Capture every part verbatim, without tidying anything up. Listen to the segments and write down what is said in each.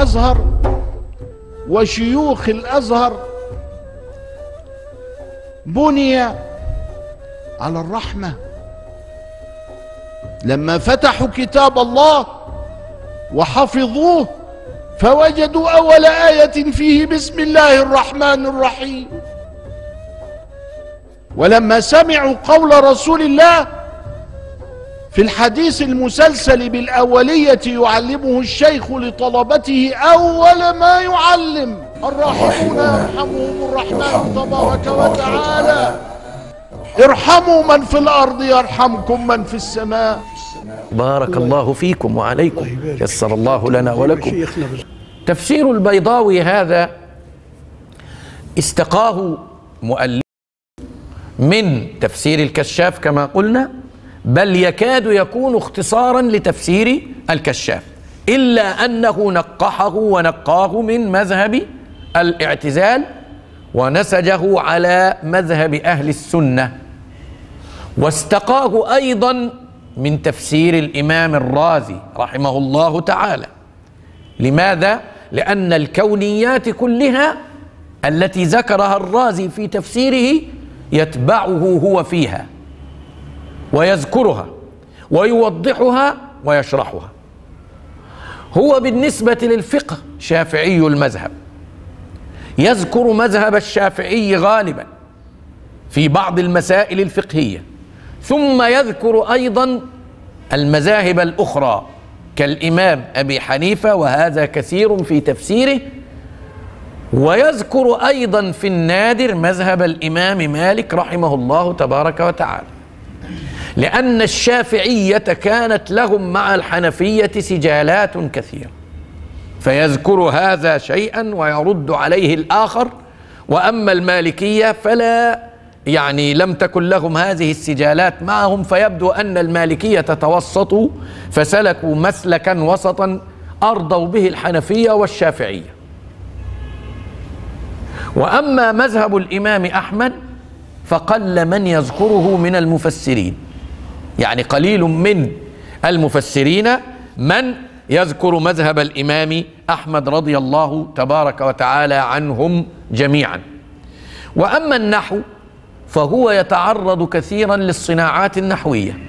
الأزهر وشيوخ الأزهر بني على الرحمة. لما فتحوا كتاب الله وحفظوه فوجدوا أول آية فيه بسم الله الرحمن الرحيم. ولما سمعوا قول رسول الله في الحديث المسلسل بالأولية يعلمه الشيخ لطلبته أول ما يعلم الراحمون يرحمهم الرحمن تبارك وتعالى ارحموا من في الأرض يرحمكم من في السماء. بارك الله فيكم وعليكم، يسر الله لنا ولكم. تفسير البيضاوي هذا استقاه مؤلف من تفسير الكشاف كما قلنا، بل يكاد يكون اختصارا لتفسير الكشاف، إلا أنه نقحه ونقاه من مذهب الاعتزال ونسجه على مذهب أهل السنة، واستقاه أيضا من تفسير الإمام الرازي رحمه الله تعالى. لماذا؟ لأن الكونيات كلها التي ذكرها الرازي في تفسيره يتبعه هو فيها ويذكرها ويوضحها ويشرحها. هو بالنسبة للفقه شافعي المذهب، يذكر مذهب الشافعي غالبا في بعض المسائل الفقهية، ثم يذكر أيضا المذاهب الأخرى كالإمام أبي حنيفة، وهذا كثير في تفسيره، ويذكر أيضا في النادر مذهب الإمام مالك رحمه الله تبارك وتعالى، لأن الشافعية كانت لهم مع الحنفية سجالات كثيرة، فيذكر هذا شيئا ويرد عليه الآخر. وأما المالكية فلا يعني لم تكن لهم هذه السجالات معهم، فيبدو أن المالكية توسطوا فسلكوا مسلكا وسطا أرضوا به الحنفية والشافعية. وأما مذهب الإمام أحمد فقل من يذكره من المفسرين، يعني قليل من المفسرين من يذكر مذهب الإمام أحمد رضي الله تبارك وتعالى عنهم جميعا. وأما النحو فهو يتعرض كثيرا للصناعات النحوية.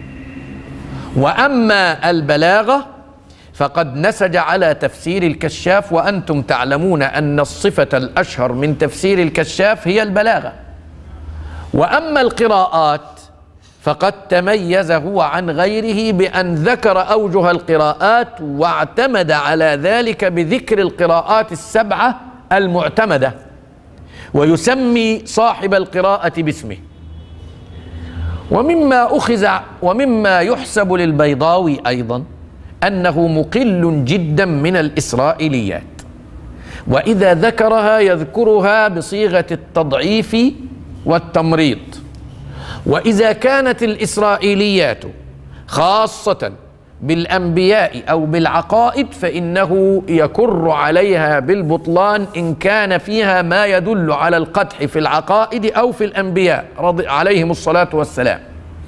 وأما البلاغة فقد نسج على تفسير الكشاف، وأنتم تعلمون أن الصفة الأشهر من تفسير الكشاف هي البلاغة. وأما القراءات فقد تميز هو عن غيره بأن ذكر أوجه القراءات واعتمد على ذلك بذكر القراءات السبعة المعتمدة، ويسمي صاحب القراءة باسمه. ومما أخذ ومما يحسب للبيضاوي أيضا أنه مقل جدا من الإسرائيليات، وإذا ذكرها يذكرها بصيغة التضعيف والتمريض. وإذا كانت الإسرائيليات خاصة بالأنبياء أو بالعقائد فإنه يكر عليها بالبطلان إن كان فيها ما يدل على القدح في العقائد أو في الأنبياء عليهم الصلاة والسلام.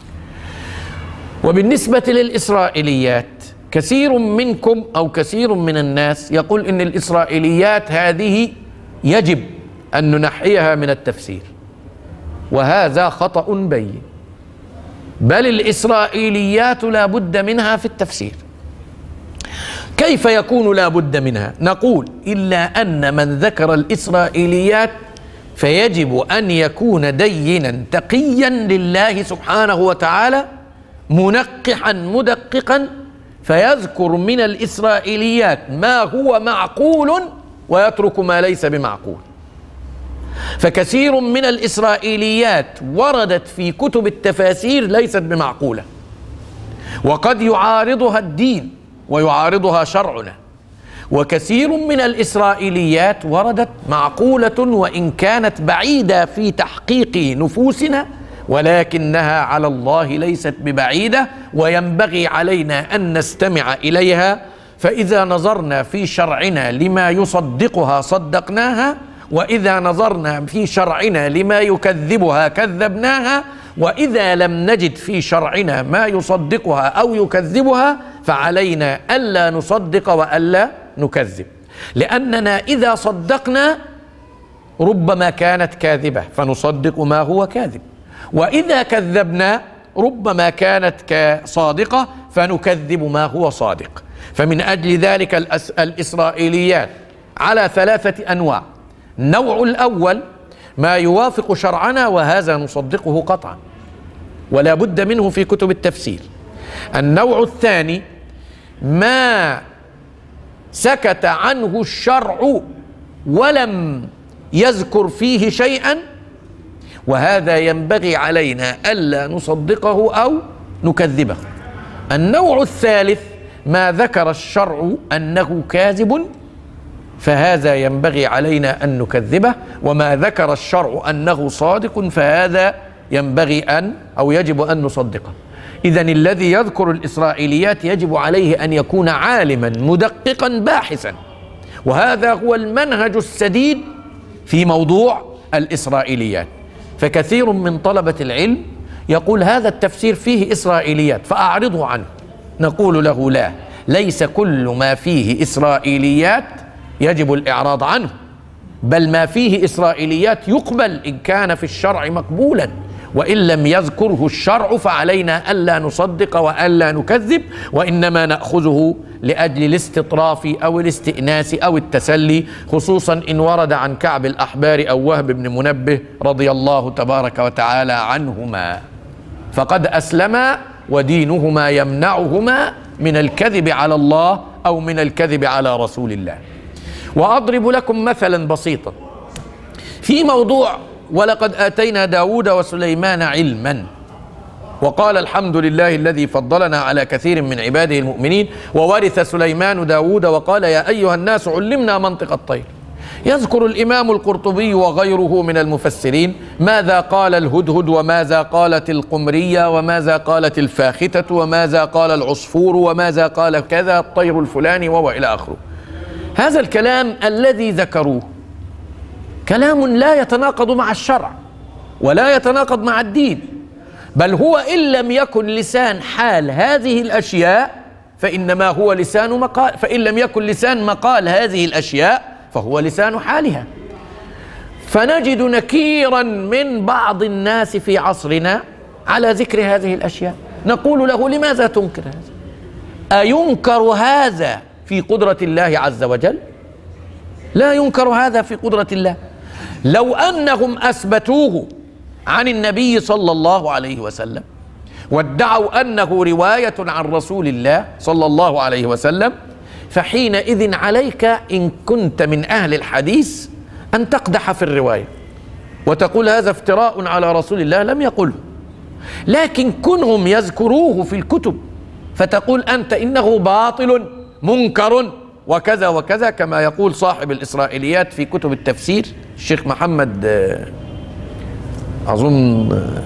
وبالنسبة للإسرائيليات كثير منكم أو كثير من الناس يقول إن الإسرائيليات هذه يجب أن ننحيها من التفسير، وهذا خطأ بين، بل الإسرائيليات لا بد منها في التفسير. كيف يكون لا بد منها؟ نقول إلا أن من ذكر الإسرائيليات فيجب أن يكون دينا تقيا لله سبحانه وتعالى، منقحا مدققا، فيذكر من الإسرائيليات ما هو معقول ويترك ما ليس بمعقول. فكثير من الإسرائيليات وردت في كتب التفاسير ليست بمعقولة، وقد يعارضها الدين ويعارضها شرعنا. وكثير من الإسرائيليات وردت معقولة وإن كانت بعيدة في تحقيق نفوسنا، ولكنها على الله ليست ببعيدة، وينبغي علينا أن نستمع إليها. فإذا نظرنا في شرعنا لما يصدقها صدقناها، وإذا نظرنا في شرعنا لما يكذبها كذبناها، وإذا لم نجد في شرعنا ما يصدقها أو يكذبها فعلينا ألا نصدق وألا نكذب. لأننا إذا صدقنا ربما كانت كاذبة فنصدق ما هو كاذب، وإذا كذبنا ربما كانت صادقة فنكذب ما هو صادق. فمن أجل ذلك الإسرائيليات على ثلاثة أنواع. النوع الأول ما يوافق شرعنا وهذا نصدقه قطعا ولا بد منه في كتب التفسير. النوع الثاني ما سكت عنه الشرع ولم يذكر فيه شيئا، وهذا ينبغي علينا ألا نصدقه أو نكذبه. النوع الثالث ما ذكر الشرع أنه كاذب فهذا ينبغي علينا أن نكذبه، وما ذكر الشرع أنه صادق فهذا ينبغي أن أو يجب أن نصدقه. إذن الذي يذكر الإسرائيليات يجب عليه أن يكون عالما مدققا باحثا، وهذا هو المنهج السديد في موضوع الإسرائيليات. فكثير من طلبة العلم يقول هذا التفسير فيه إسرائيليات فأعرضه عنه. نقول له لا، ليس كل ما فيه إسرائيليات يجب الإعراض عنه، بل ما فيه إسرائيليات يقبل إن كان في الشرع مقبولا، وإن لم يذكره الشرع فعلينا ألا نصدق وألا نكذب، وإنما نأخذه لأجل الاستطراف أو الاستئناس أو التسلي، خصوصا إن ورد عن كعب الأحبار أو وهب بن منبه رضي الله تبارك وتعالى عنهما، فقد أسلما ودينهما يمنعهما من الكذب على الله أو من الكذب على رسول الله. وأضرب لكم مثلا بسيطا في موضوع ولقد آتينا داود وسليمان علما، وقال الحمد لله الذي فضلنا على كثير من عباده المؤمنين وورث سليمان داود وقال يا أيها الناس علمنا منطق الطير. يذكر الإمام القرطبي وغيره من المفسرين ماذا قال الهدهد وماذا قالت القمرية وماذا قالت الفاختة وماذا قال العصفور وماذا قال كذا الطير الفلاني وإلى آخره. هذا الكلام الذي ذكروه كلام لا يتناقض مع الشرع ولا يتناقض مع الدين، بل هو إن لم يكن لسان حال هذه الأشياء فإنما هو لسان مقال، فإن لم يكن لسان مقال هذه الأشياء فهو لسان حالها. فنجد نكيرا من بعض الناس في عصرنا على ذكر هذه الأشياء، نقول له لماذا تنكر هذا؟ أينكر هذا في قدرة الله عز وجل؟ لا ينكر هذا في قدرة الله. لو أنهم أثبتوه عن النبي صلى الله عليه وسلم وادعوا أنه رواية عن رسول الله صلى الله عليه وسلم فحينئذ عليك إن كنت من أهل الحديث أن تقدح في الرواية وتقول هذا افتراء على رسول الله لم يقله. لكن كنهم يذكروه في الكتب فتقول أنت إنه باطل منكر وكذا وكذا، كما يقول صاحب الإسرائيليات في كتب التفسير الشيخ محمد، أظن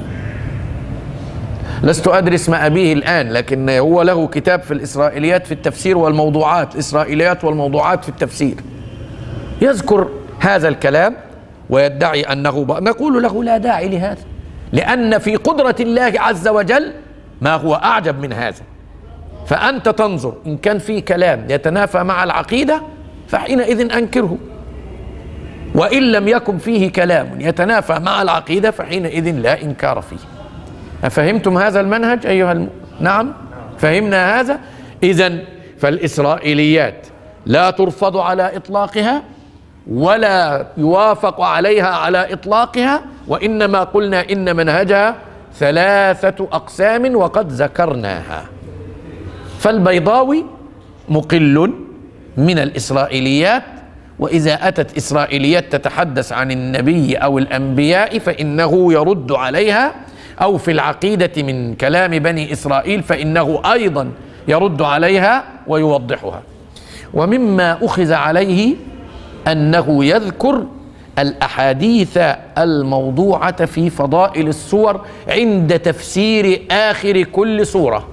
لست أدري اسم أبيه الآن، لكن هو له كتاب في الإسرائيليات في التفسير والموضوعات، الإسرائيليات والموضوعات في التفسير، يذكر هذا الكلام ويدعي أنه بقى. نقول له لا داعي لهذا، لأن في قدرة الله عز وجل ما هو أعجب من هذا. فأنت تنظر إن كان في كلام يتنافى مع العقيدة فحينئذ أنكره، وإن لم يكن فيه كلام يتنافى مع العقيدة فحينئذ لا إنكار فيه. أفهمتم هذا المنهج أيها الم... نعم فهمنا هذا. إذن فالإسرائيليات لا ترفض على إطلاقها ولا يوافق عليها على إطلاقها، وإنما قلنا إن منهجها ثلاثة أقسام وقد ذكرناها. فالبيضاوي مقل من الإسرائيليات، وإذا أتت إسرائيليات تتحدث عن النبي أو الأنبياء فإنه يرد عليها، أو في العقيدة من كلام بني إسرائيل فإنه أيضا يرد عليها ويوضحها. ومما أخذ عليه أنه يذكر الأحاديث الموضوعة في فضائل السور عند تفسير آخر كل سورة،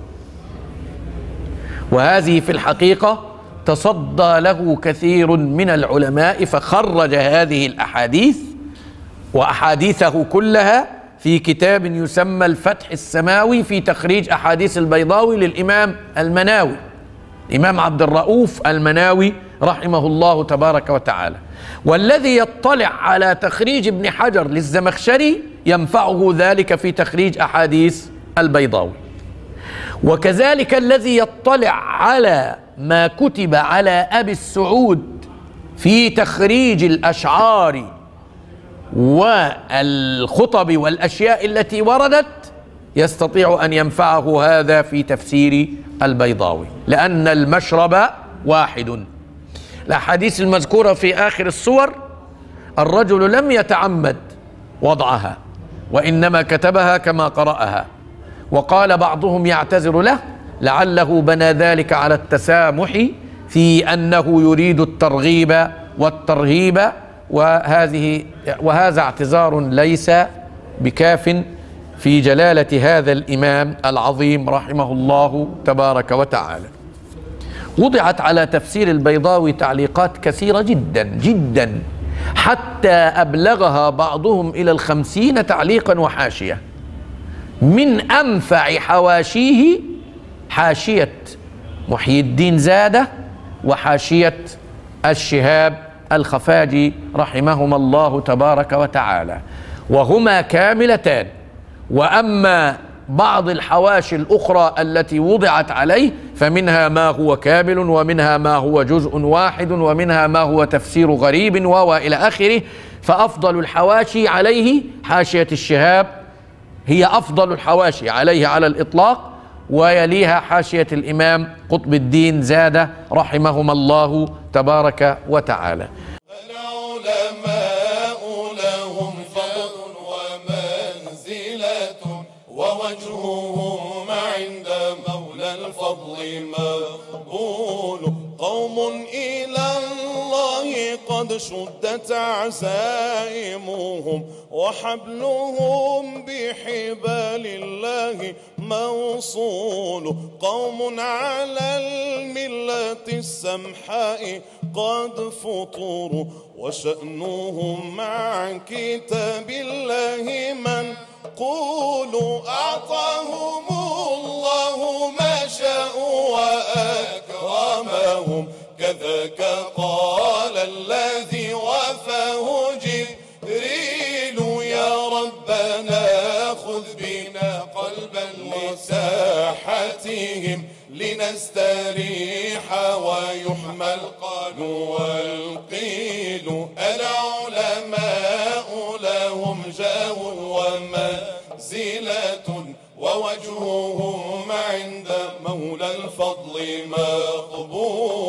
وهذه في الحقيقة تصدى له كثير من العلماء فخرج هذه الأحاديث وأحاديثه كلها في كتاب يسمى الفتح السماوي في تخريج أحاديث البيضاوي للإمام المناوي، الإمام عبد الرؤوف المناوي رحمه الله تبارك وتعالى. والذي يطلع على تخريج ابن حجر للزمخشري ينفعه ذلك في تخريج أحاديث البيضاوي. وكذلك الذي يطلع على ما كتب على أبي السعود في تخريج الأشعار والخطب والأشياء التي وردت يستطيع أن ينفعه هذا في تفسير البيضاوي، لأن المشرب واحد. الأحاديث المذكورة في آخر السور الرجل لم يتعمد وضعها، وإنما كتبها كما قرأها، وقال بعضهم يعتذر له لعله بنى ذلك على التسامح في أنه يريد الترغيب والترهيب، وهذه وهذا اعتذار ليس بكاف في جلالة هذا الإمام العظيم رحمه الله تبارك وتعالى. وضعت على تفسير البيضاوي تعليقات كثيرة جدا جدا، حتى أبلغها بعضهم إلى الخمسين تعليقا وحاشية. من أنفع حواشيه حاشية محيي الدين زادة وحاشية الشهاب الخفاجي رحمهما الله تبارك وتعالى، وهما كاملتان. وأما بعض الحواشي الأخرى التي وضعت عليه فمنها ما هو كامل، ومنها ما هو جزء واحد، ومنها ما هو تفسير غريب وإلى آخره. فأفضل الحواشي عليه حاشية الشهاب، هي أفضل الحواشي عليه على الإطلاق، ويليها حاشية الإمام قطب الدين زادة رحمهما الله تبارك وتعالى. العلماء لهم فضل ومنزلة ووجههم عند مولى الفضل مقبول. قوم إلى الله قد شدت عزائمهم وحبلهم بحبال الله موصول. قوم على الملة السمحاء قد فطروا وشأنهم مع كتاب الله منقول. أعطاهم الله ما شاءوا وأكرمهم كذاك قال الذي وفاه جبريل. يا ربنا خذ بنا قلبا لساحتهم لنستريح ويحمى القال والقيل. العلماء لهم جاه ومنزلة ووجههم عند مولى الفضل مقبول.